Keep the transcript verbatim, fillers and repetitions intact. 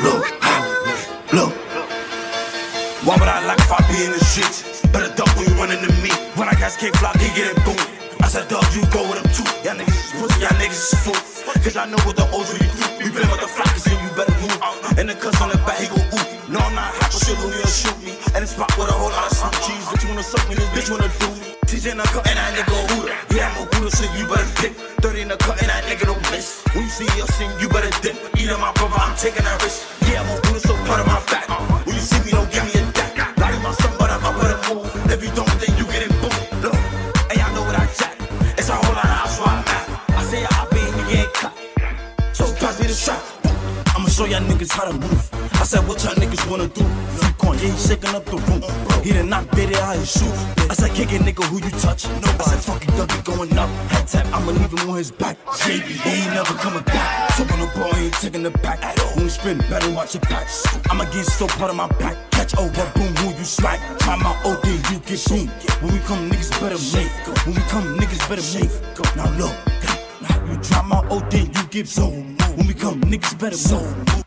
look, look. Why would I like if I be in the streets? Better duck when you run into me. When I got skate flop, he get it boom. I said, dog, you go with them too. Y'all niggas is pussy, y'all niggas is fool. Cause y'all know what the O's really do. We play with the flockers and you better move. And the cuss on the back, he go ooh. No, I'm not hot, but shit, Louis will shoot me. And it's spot with a whole lot of sweet cheese. Bitch, you wanna suck me, this bitch wanna do me. T J in the cut, and that nigga a hooter. Yeah, I'm a hooter, so you better dip. thirty in the cut, and that nigga don't miss. When you see your sin, you better dip. Either my brother, I'm taking that risk. Yeah, I'm a hooter, so part of my back. When you see me, don't give me a dack. Like my son, but I'm up with a move. If you don't, then you get it boom. Look, and y'all know what I jack. It's a whole lot of house where I'm at. I say I be in the game cut. So pass me the shot. I'ma show y'all niggas how to move. I said, what y'all niggas wanna do? Freak on, yeah, he shaking up the room. He did not bid it out his shoes. I said, kick it, nigga, who you touch? I said, fuck it, Dougie going up. Head tap, I'ma leave him on his back. J B, he ain't never coming back. So on the ball, he ain't taking the back. When we spin, better watch your back. I'ma get so part of my back. Catch over, boom, who you smack. Try my O D, you get boom. When we come, niggas better move. When we come, niggas better move. Now look, now you drop my O D, you get boom. When we come, niggas better move.